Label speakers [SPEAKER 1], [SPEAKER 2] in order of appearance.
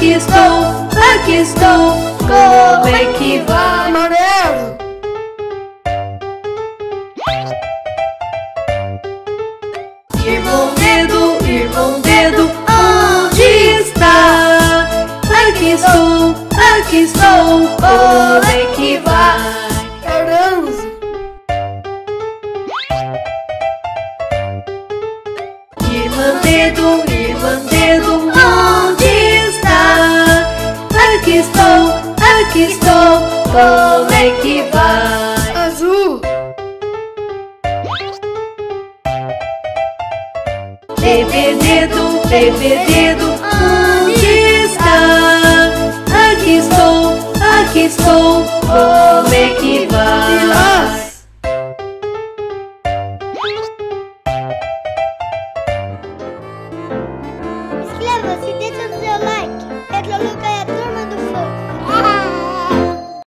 [SPEAKER 1] aqui estou, como é que vai?
[SPEAKER 2] Amarelo.
[SPEAKER 1] Irmão dedo, onde está? Aqui estou, como é que vai?
[SPEAKER 2] Laranja.
[SPEAKER 1] Irmã dedo, onde está? Aqui estou, como é que vai?
[SPEAKER 2] Azul.
[SPEAKER 1] Bebê dedo,